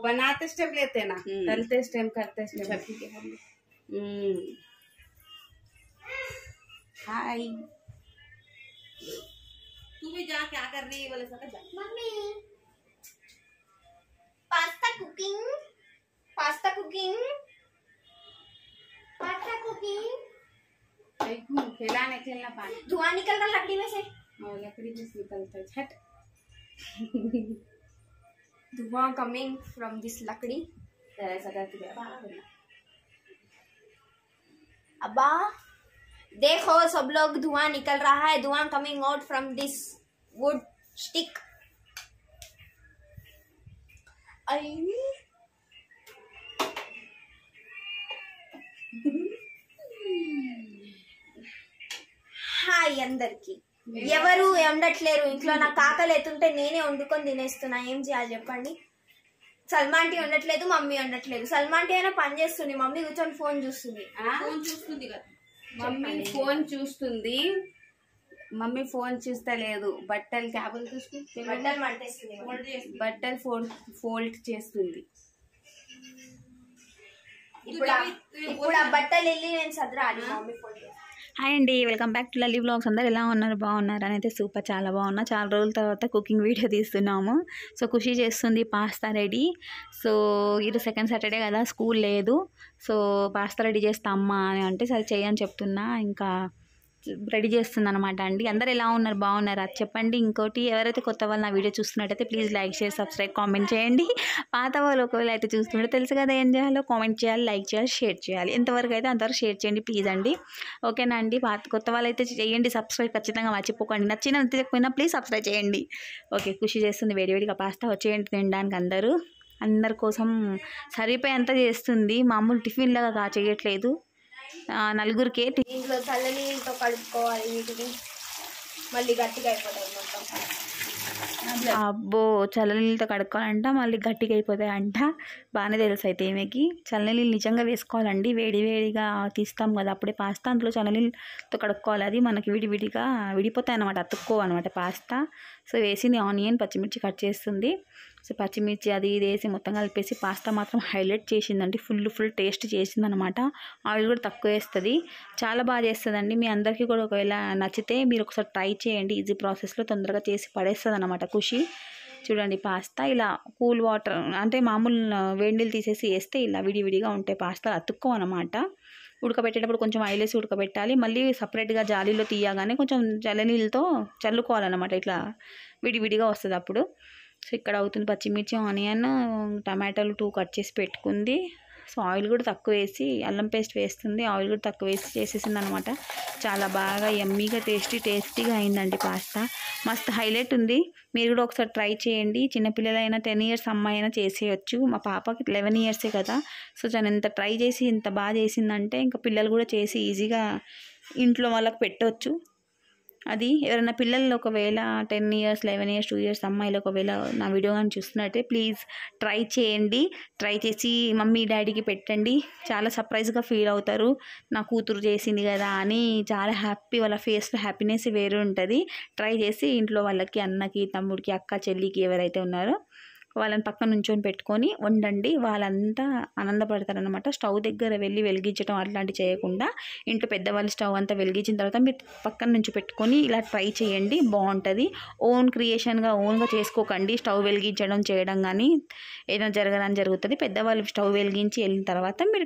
बनाते स्टेप लेते ना, तलते स्टेप करते स्टेप। ठीक है। हाय, तू भी जा, क्या कर रही है बोले सका जा। Mummy pasta cooking, pasta cooking, pasta cooking. खेला नहीं खेलना, पानी धुआं निकल रहा लकड़ी में से। और लकड़ी में से निकलता है, छट। धुआं कमिंग फ्रॉम दिस लकड़ी। ऐसा करके अब्बा देखो सब लोग, धुआं निकल रहा है, धुआं coming out from this wood stick. Hi అందరికి. ఎవరు వండట్లేరు ఇంట్లో, నాకు ఆకలి అవుతుంటే నేనే వండుకొని తినేస్తున్నా. ఏం చేయాలి చెప్పండి? సల్మాంటి వండట్లేదు, మమ్మీ వండట్లేదు. సల్మాంటి అయినా పని చేస్తుంది, మమ్మీ కూర్చొని ఫోన్ చూస్తుంది. కదా మమ్మీ ఫోన్ చూస్తుంది. మమ్మీ ఫోన్ చూస్తలేదు, బట్టలు క్యాబులు చూస్తుంది, బట్టలు మడతేస్తుంది, బట్టలు ఫోల్డ్ చేస్తుంది. ఇప్పుడు ఆ బట్టలు వెళ్ళి నేను సదరాలి. మమ్మీ ఫోన్ చేస్తుంది. హాయ్ అండి, welcome back to Lalli vlogs. అందరు ఎలా ఉన్నారు? బాగున్నారు అని అయితే సూపర్, చాలా బాగున్నా. చాలా రోజుల తర్వాత కుకింగ్ వీడియో తీస్తున్నాము. సో ఖుషి చేస్తుంది పాస్తా రెడీ. సో ఇది సెకండ్ సాటర్డే కదా, స్కూల్ లేదు. సో పాస్తా రెడీ చేస్తా అమ్మా అని అంటే సరే చేయని చెప్తున్నా, ఇంకా రెడీ చేస్తుంది అనమాట అండి. అందరు ఎలా ఉన్నారు? బాగున్నారు అది చెప్పండి. ఇంకోటి, ఎవరైతే కొత్త వాళ్ళు నా వీడియో చూస్తున్నట్టయితే please like share subscribe comment చేయండి. పాత వాళ్ళు ఒకవేళ అయితే చూస్తుంటే తెలుసు కదా ఏం చేయాలో, కామెంట్ చేయాలి, లైక్ చేయాలి, షేర్ చేయాలి. ఎంతవరకు అయితే అంతవరకు షేర్ చేయండి ప్లీజ్ అండి. ఓకేనా అండి? కొత్త వాళ్ళు అయితే చేయండి సబ్స్క్రైబ్, ఖచ్చితంగా మర్చిపోకండి. నచ్చకపోయినా ప్లీజ్ సబ్స్క్రైబ్ చేయండి. ఓకే, ఖుషి చేస్తుంది వేడివేడిగా పాస్తా. వచ్చేయండి తినడానికి అందరి కోసం సరిపోయేంత చేస్తుంది. మామూలు టిఫిన్ లాగా చేయట్లేదు, నలుగురికే. ఇంట్లో చల్లనీళ్ళతో కడుక్కోవాలి, వీటిని మళ్ళీ గట్టిగా అయిపోతాయి మొత్తం. అబ్బో, చల్లనీళ్ళతో కడుక్కోవాలంట, మళ్ళీ గట్టిగా అయిపోతాయి అంట. బాగానే తెలుసు అయితే ఈమెకి. చల్లనీళ్ళు నిజంగా వేసుకోవాలండి, వేడివేడిగా తీస్తాం కదా అప్పుడే పాస్తా, అందులో చల్లనీళ్ళతో కడుక్కోవాలి. అది మనకి విడివిడిగా విడిపోతాయి అనమాట, అతుక్కోవన్నమాట పాస్తా. సో వేసింది ఆనియన్, పచ్చిమిర్చి కట్ చేస్తుంది. సో పచ్చిమిర్చి అది ఇది వేసి మొత్తం కలిపేసి పాస్తా మాత్రం హైలైట్ చేసిందండి. ఫుల్ టేస్ట్ చేసింది అనమాట. ఆయిల్ కూడా తక్కువ వేస్తుంది, చాలా బాగా చేస్తుందండి. మీ అందరికీ కూడా ఒకవేళ నచ్చితే మీరు ఒకసారి ట్రై చేయండి. ఈజీ ప్రాసెస్లో తొందరగా చేసి పడేస్తుంది అనమాట ఖుషి. చూడండి పాస్తా ఇలా కూల్ వాటర్ అంటే మామూలు వేడి నీళ్ళు తీసేసి వేస్తే ఇలా విడివిడిగా ఉంటాయి పాస్తా, అతుక్కోవన్నమాట. ఉడకబెట్టేటప్పుడు కొంచెం ఆయిల్ వేసి ఉడకబెట్టాలి, మళ్ళీ సపరేట్గా జాలీలో తీయగానే కొంచెం చల్లనీళ్ళతో చల్లుకోవాలన్నమాట, ఇట్లా విడివిడిగా వస్తుంది అప్పుడు. సో ఇక్కడ అవుతుంది. పచ్చిమిర్చి, ఆనియన్, టమాటాలు 2 కట్ చేసి పెట్టుకుంది. సో ఆయిల్ కూడా తక్కువ వేసి, అల్లం పేస్ట్ వేస్తుంది, ఆయిల్ కూడా తక్కువ వేసి చేసేసింది అనమాట. చాలా బాగా యమ్మీగా టేస్టీగా అయిందండి పాస్తా. మస్తు హైలైట్ ఉంది. మీరు కూడా ఒకసారి ట్రై చేయండి. చిన్నపిల్లలైనా 10 ఇయర్స్ అమ్మాయి అయినా చేసేయచ్చు. మా పాపకి 11 ఇయర్సే కదా. సో తను ఎంత ట్రై చేసి ఇంత బాగా చేసిందంటే ఇంకా పిల్లలు కూడా చేసి ఈజీగా ఇంట్లో వాళ్ళకి పెట్టవచ్చు. అది ఎవరైనా పిల్లలు ఒకవేళ 10 ఇయర్స్ 11 ఇయర్స్ 2 ఇయర్స్ అమ్మాయిలు ఒకవేళ నా వీడియో కానీ చూస్తున్నట్టే ప్లీజ్ ట్రై చేయండి. ట్రై చేసి మమ్మీ డాడీకి పెట్టండి, చాలా సర్ప్రైజ్గా ఫీల్ అవుతారు. నా కూతురు చేసింది కదా అని చాలా హ్యాపీ, వాళ్ళ ఫేస్లో హ్యాపీనెస్ వేరే ఉంటుంది. ట్రై చేసి ఇంట్లో వాళ్ళకి, అన్నకి, తమ్ముడికి, అక్క, చెల్లికి ఎవరైతే ఉన్నారో వాళ్ళని పక్కన నుంచొని పెట్టుకొని వండండి, వాళ్ళంతా ఆనందపడతారనమాట. స్టవ్ దగ్గర వెళ్ళి వెలిగించడం అట్లాంటివి చేయకుండా ఇంట్లో పెద్దవాళ్ళు స్టవ్ అంతా వెలిగించిన తర్వాత మీరు పక్కన నుంచి పెట్టుకొని ఇలా ట్రై చేయండి, బాగుంటుంది. ఓన్ క్రియేషన్గా ఓన్గా చేసుకోకండి. స్టవ్ వెలిగించడం చేయడం కానీ ఏదైనా జరగడానికి జరుగుతుంది. పెద్దవాళ్ళు స్టవ్ వెలిగించి వెళ్ళిన తర్వాత మీరు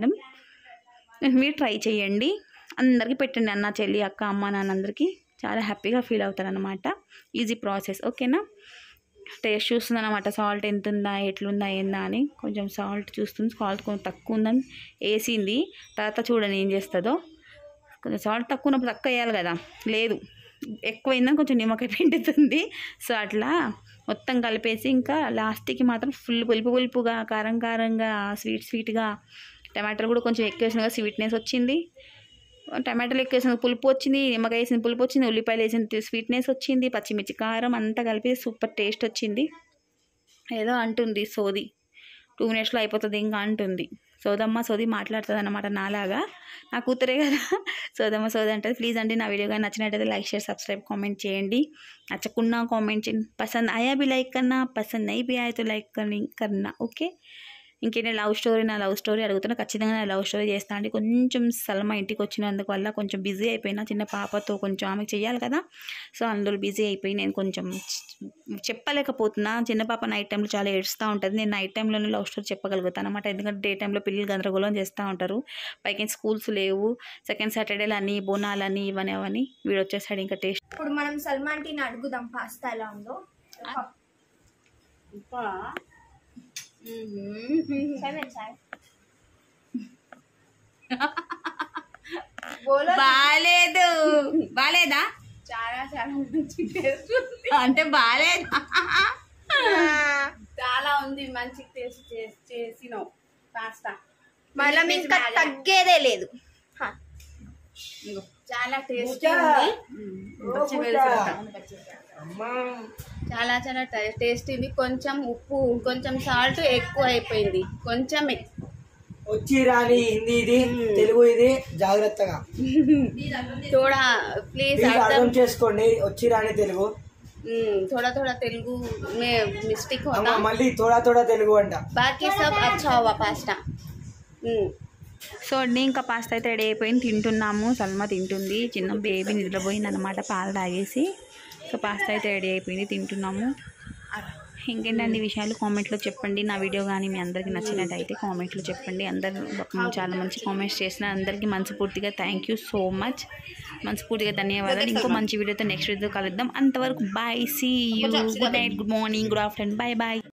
ట్రై చేయండి. అందరికీ పెట్టండి, అన్న, చెల్లి, అక్క, అమ్మ, నాన్న అందరికీ చాలా హ్యాపీగా ఫీల్ అవుతారనమాట. Easy process. ఓకేనా? టేస్ట్ చూస్తుంది అనమాట, సాల్ట్ ఎంత ఉందా, ఎట్లుందా, ఏందా అని. కొంచెం సాల్ట్ చూస్తుంది, సాల్ట్ కొంచెం తక్కువ ఉందని వేసింది. తర్వాత చూడండి ఏం చేస్తుందో. కొంచెం సాల్ట్ తక్కువ ఉన్నప్పుడు తక్కువ వేయాలి కదా, లేదు ఎక్కువైందని కొంచెం నిమ్మకాయ పిండుతుంది. సో అట్లా మొత్తం కలిపేసి ఇంకా లాస్ట్కి మాత్రం ఫుల్ పులుపుగా, కారంగా, స్వీట్గా, టమాటాలు కూడా కొంచెం ఎక్కువ వేసిన స్వీట్నెస్ వచ్చింది. టమాటాలు ఎక్కువ వేసిన పులుపు వచ్చింది, నిమ్మకాయ వేసిన పులుపు వచ్చింది, ఉల్లిపాయలు వేసిన స్వీట్నెస్ వచ్చింది, పచ్చిమిర్చి కారం అంతా కలిపి సూపర్ టేస్ట్ వచ్చింది. ఏదో అంటుంది సోది, 2 మినిట్స్లో అయిపోతుంది ఇంకా అంటుంది. సోదమ్మ సోది మాట్లాడుతుంది అన్నమాట నాలాగా. నా కూతురే కదా సోదమ్మ సోది అంటుంది. ప్లీజ్ అండి నా వీడియో కానీ నచ్చినట్టయితే లైక్ షేర్ సబ్స్క్రైబ్ కామెంట్ చేయండి. నచ్చకున్నా కామెంట్ చేయండి. పసంద్ ఆయా బి లైక్ కన్నా, పసంద్ నై బి ఆయా తో లైక్ కన్నా. ఓకే. ఇంకేంటి లవ్ స్టోరీ, నా లవ్ స్టోరీ అడుగుతున్నా. ఖచ్చితంగా నా లవ్ స్టోరీ చేస్తాను అండి. కొంచెం సల్మా ఇంటికి వచ్చినందుకు వల్ల కొంచెం బిజీ అయిపోయినా, చిన్న పాపతో కొంచెం ఆమెకు చెయ్యాలి కదా. సో అందులో బిజీ అయిపోయి నేను కొంచెం చెప్పలేకపోతున్నా. చిన్న పాప నైట్ టైంలో చాలా ఏడుస్తూ ఉంటుంది. నేను నైట్ టైంలోనే లవ్ స్టోరీ చెప్పగలుగుతాను అనమాట. ఎందుకంటే డే టైంలో పిల్లలు గందరగోళం చేస్తూ ఉంటారు. పైకి స్కూల్స్ లేవు. సెకండ్ సాటర్డేలు అని బోనాలని ఇవన్నీ అవన్నీ. వీడు వచ్చేసాడు ఇంకా టేస్ట్. ఇప్పుడు మనం సల్మా ఆంటీని అడుగుదాం పాస్తా ఎలా ఉందో. బాలేదు. బాలేదా? చాలా చాలా మంచి టేస్ట్ అంటే బాలేదా? చాలా ఉంది. మంచి టేస్ట్ చేసినావు పాస్తా. మళ్ళీ ఇంకా తగ్గేదే లేదు. చాలా టేస్టీ ఉంది. చాలా చాలా టేస్టీ ఉంది. కొంచెం ఉప్పు, కొంచెం సాల్ట్ ఎక్కువ అయిపోయింది. కొంచెమే. వచ్చి రాని హిందీ ఇది, తెలుగు ఇది జాగ్రత్తగా थोड़ा प्लीज అర్థం చేసుకోండి. వచ్చి రాని తెలుగు, थोड़ा थोड़ा तेलुगु में मिस्टेक होता, మళ్ళీ थोड़ा थोड़ा తెలుగు అంట. बाकी सब अच्छा हुआ पास्ता. సో అండి ఇంకా పాస్తా అయితే రెడీ అయిపోయింది. తింటున్నాము. సల్మా తింటుంది. చిన్న బేబీ నిద్రపోయింది అనమాట పాలు తాగేసి. సో పాస్తా అయితే రెడీ అయిపోయింది. తింటున్నాము. ఇంకేంటండి విషయాలు కామెంట్లో చెప్పండి. నా వీడియో కానీ మీ అందరికీ నచ్చినట్టయితే కామెంట్లో చెప్పండి. అందరూ చాలా మంచి కామెంట్స్ చేసిన అందరికీ మనస్ఫూర్తిగా థ్యాంక్ యూ సో మచ్. మనస్ఫూర్తిగా ధన్యవాదాలు. ఇంకో మంచి వీడియోతో నెక్స్ట్ వీడియో కలుద్దాం. అంతవరకు bye. See you. Good night, good morning, good afternoon. Bye bye.